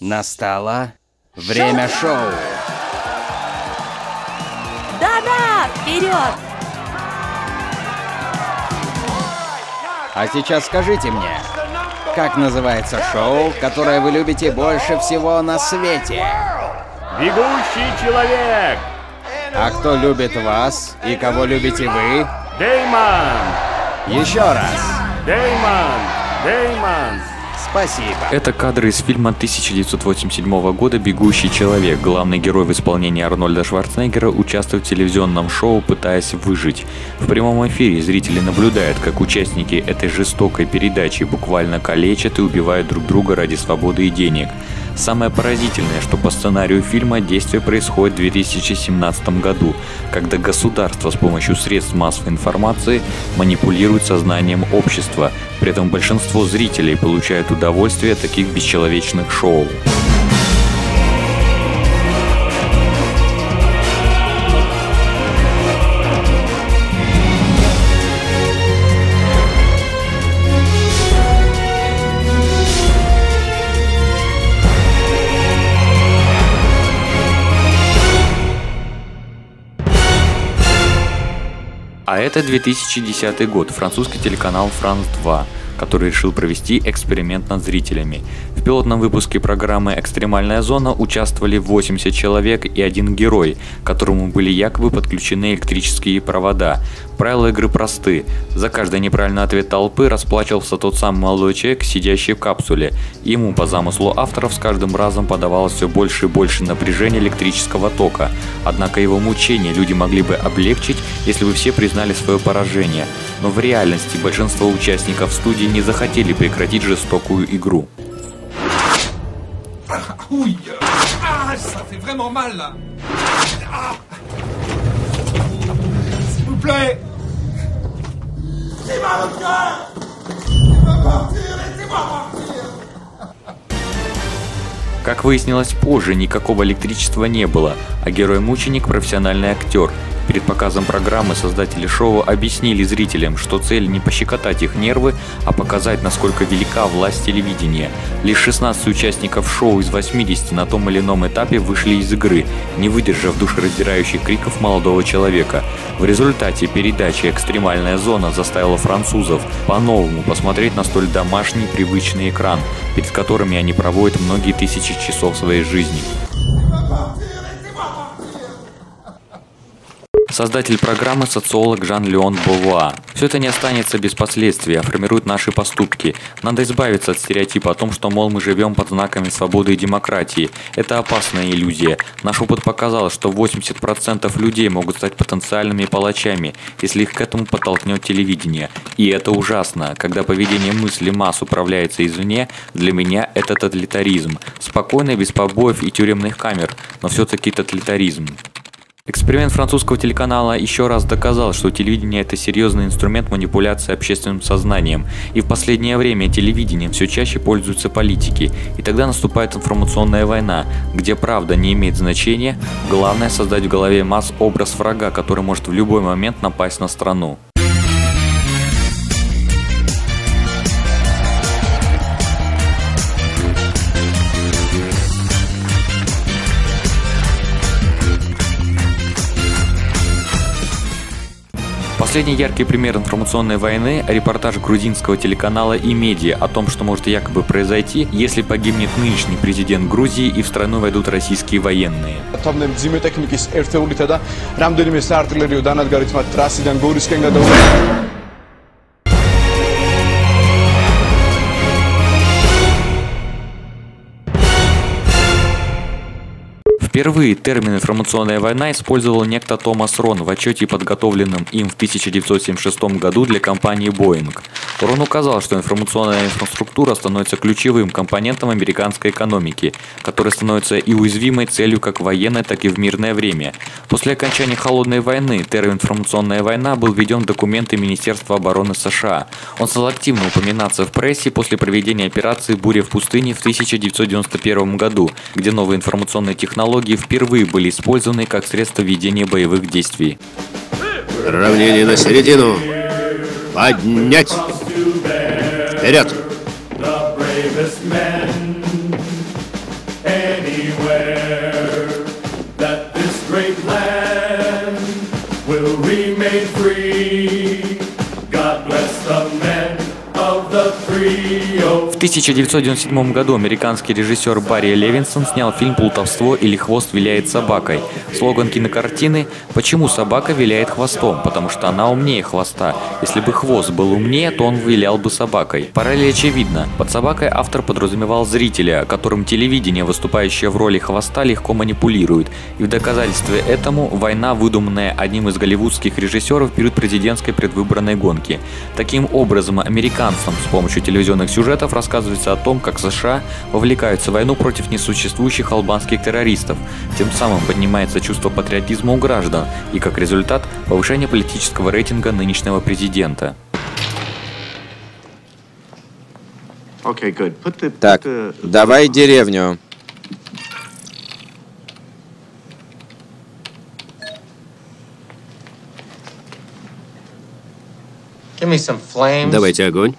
Настало время шоу. Да-да, вперед! А сейчас скажите мне, как называется шоу, которое вы любите больше всего на свете? Бегущий человек! А кто любит вас и кого любите вы? Дэймон! Еще раз. Дэймон! Дэймон! Спасибо. Это кадры из фильма 1987 года «Бегущий человек». Главный герой в исполнении Арнольда Шварценеггера участвует в телевизионном шоу, пытаясь выжить. В прямом эфире зрители наблюдают, как участники этой жестокой передачи буквально калечат и убивают друг друга ради свободы и денег. Самое поразительное, что по сценарию фильма действие происходит в 2017 году, когда государство с помощью средств массовой информации манипулирует сознанием общества. При этом большинство зрителей получают удовольствие от таких бесчеловечных шоу. А это 2010 год, французский телеканал France 2, который решил провести эксперимент над зрителями. В пилотном выпуске программы «Экстремальная зона» участвовали 80 человек и один герой, которому были якобы подключены электрические провода. Правила игры просты. За каждый неправильный ответ толпы расплачивался тот самый молодой человек, сидящий в капсуле. Ему, по замыслу авторов, с каждым разом подавалось все больше и больше напряжения электрического тока. Однако его мучения люди могли бы облегчить, если бы все признали свое поражение. Но в реальности большинство участников студии не захотели прекратить жестокую игру. Как выяснилось позже, никакого электричества не было, а герой-мученик – профессиональный актер. Перед показом программы создатели шоу объяснили зрителям, что цель не пощекотать их нервы, а показать, насколько велика власть телевидения. Лишь 16 участников шоу из 80 на том или ином этапе вышли из игры, не выдержав душераздирающих криков молодого человека. В результате передача «Экстремальная зона» заставила французов по-новому посмотреть на столь домашний привычный экран, перед которыми они проводят многие тысячи часов своей жизни. Создатель программы – социолог Жан-Леон Бовуа. Все это не останется без последствий, а формирует наши поступки. Надо избавиться от стереотипа о том, что, мол, мы живем под знаками свободы и демократии. Это опасная иллюзия. Наш опыт показал, что 80% людей могут стать потенциальными палачами, если их к этому подтолкнет телевидение. И это ужасно. Когда поведение мысли масс управляется извне, для меня это тоталитаризм. Спокойно, без побоев и тюремных камер, но все-таки тоталитаризм. Эксперимент французского телеканала еще раз доказал, что телевидение – это серьезный инструмент манипуляции общественным сознанием. И в последнее время телевидением все чаще пользуются политики. И тогда наступает информационная война, где правда не имеет значения, главное – создать в голове масс образ врага, который может в любой момент напасть на страну. Последний яркий пример информационной войны – репортаж грузинского телеканала «Имедиа» о том, что может якобы произойти, если погибнет нынешний президент Грузии и в страну войдут российские военные. Впервые термин «информационная война» использовал некто Томас Рон в отчете, подготовленном им в 1976 году для компании Boeing. Рон указал, что информационная инфраструктура становится ключевым компонентом американской экономики, которая становится и уязвимой целью как в военное, так и в мирное время. После окончания Холодной войны термин «информационная война» был введен в документы Министерства обороны США. Он стал активно упоминаться в прессе после проведения операции «Буря в пустыне» в 1991 году, где новые информационные технологии впервые были использованы как средство ведения боевых действий. Равнение на середину. Поднять. Вперед. anywhere, that this great land will remain free. God bless the men of the 301. В 1997 году американский режиссер Барри Левинсон снял фильм «Плутовство» или «Хвост виляет собакой». Слоган кинокартины «Почему собака виляет хвостом? Потому что она умнее хвоста. Если бы хвост был умнее, то он вилял бы собакой». Параллель очевидна. Под собакой автор подразумевал зрителя, которым телевидение, выступающее в роли хвоста, легко манипулирует. И в доказательстве этому война, выдуманная одним из голливудских режиссеров в период президентской предвыборной гонки. Таким образом, американцам с помощью телевизионных сюжетов рассказывается о том, как США вовлекаются в войну против несуществующих албанских террористов. Тем самым поднимается чувство патриотизма у граждан и, как результат, повышение политического рейтинга нынешнего президента. Так, давай деревню. Давайте огонь.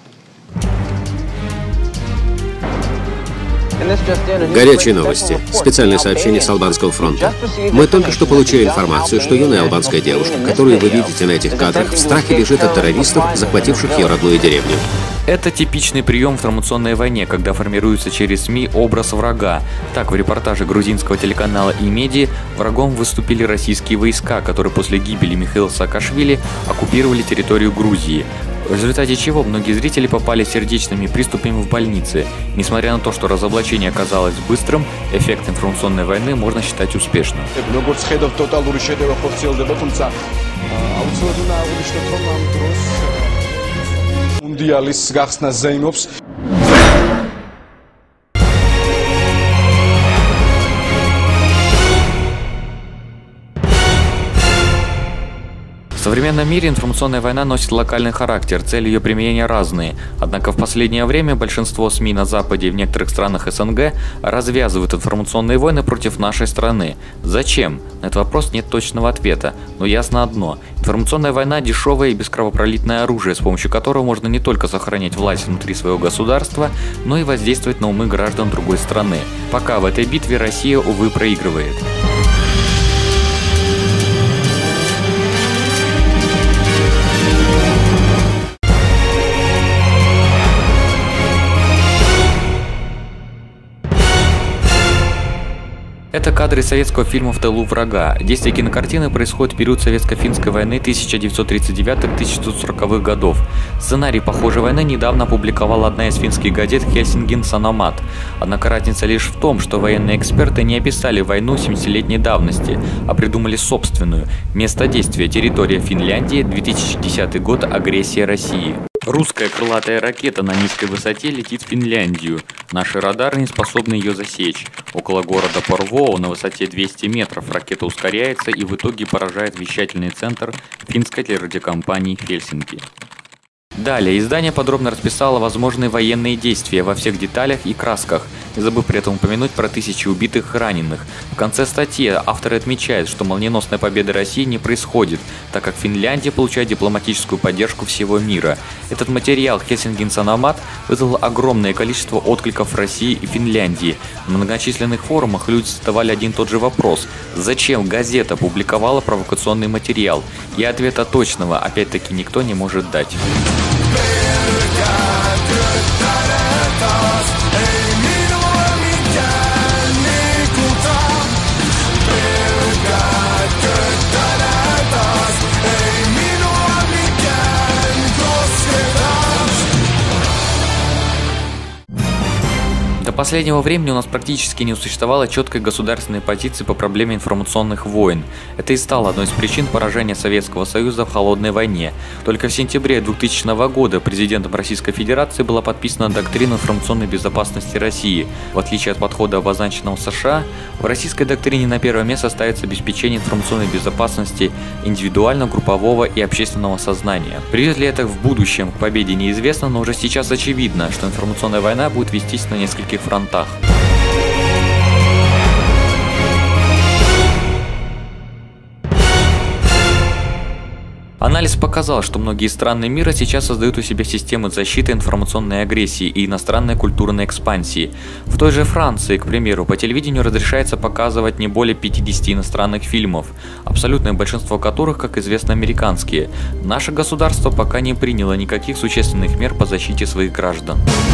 Горячие новости. Специальное сообщение с Албанского фронта. Мы только что получили информацию, что юная албанская девушка, которую вы видите на этих кадрах, в страхе бежит от террористов, захвативших ее родную деревню. Это типичный прием в информационной войне, когда формируется через СМИ образ врага. Так, в репортаже грузинского телеканала «Имеди» врагом выступили российские войска, которые после гибели Михаила Саакашвили оккупировали территорию Грузии. В результате чего многие зрители попали сердечными приступами в больнице. Несмотря на то, что разоблачение оказалось быстрым, эффект информационной войны можно считать успешным. В современном мире информационная война носит локальный характер, цели ее применения разные. Однако в последнее время большинство СМИ на Западе и в некоторых странах СНГ развязывают информационные войны против нашей страны. Зачем? На этот вопрос нет точного ответа, но ясно одно. Информационная война – дешевое и бескровопролитное оружие, с помощью которого можно не только сохранять власть внутри своего государства, но и воздействовать на умы граждан другой страны. Пока в этой битве Россия, увы, проигрывает. Это кадры советского фильма «В тылу врага». Действие кинокартины происходит в период советско-финской войны 1939-1940-х годов. Сценарий похожей войны недавно опубликовала одна из финских газет «Хельсингин Саномат». Однако разница лишь в том, что военные эксперты не описали войну 70-летней давности, а придумали собственную. Место действия – территория Финляндии, 2010 год, агрессия России. Русская крылатая ракета на низкой высоте летит в Финляндию. Наши радары не способны ее засечь. Около города Порвоо на высоте 200 метров ракета ускоряется и в итоге поражает вещательный центр финской телерадиокомпании «Хельсинки». Далее издание подробно расписало возможные военные действия во всех деталях и красках, не забыв при этом упомянуть про тысячи убитых и раненых. В конце статьи авторы отмечают, что молниеносная победа России не происходит, так как Финляндия получает дипломатическую поддержку всего мира. Этот материал «Хельсингин Саномат» вызвал огромное количество откликов в России и Финляндии. На многочисленных форумах люди задавали один и тот же вопрос: зачем газета публиковала провокационный материал? И ответа точного опять-таки никто не может дать. До последнего времени у нас практически не существовало четкой государственной позиции по проблеме информационных войн. Это и стало одной из причин поражения Советского Союза в холодной войне. Только в сентябре 2000 года президентом Российской Федерации была подписана доктрина информационной безопасности России. В отличие от подхода, обозначенного США, в российской доктрине на первое место ставится обеспечение информационной безопасности индивидуального, группового и общественного сознания. Приведет ли это в будущем к победе, неизвестно, но уже сейчас очевидно, что информационная война будет вестись на нескольких фронтах. Анализ Анализ показал, что многие страны мира сейчас создают у себя системы защиты информационной агрессии и иностранной культурной экспансии. В той же Франции, к примеру, по телевидению разрешается показывать не более 50 иностранных фильмов, абсолютное большинство которых, как известно, американские. Наше государство пока не приняло никаких существенных мер по защите своих граждан.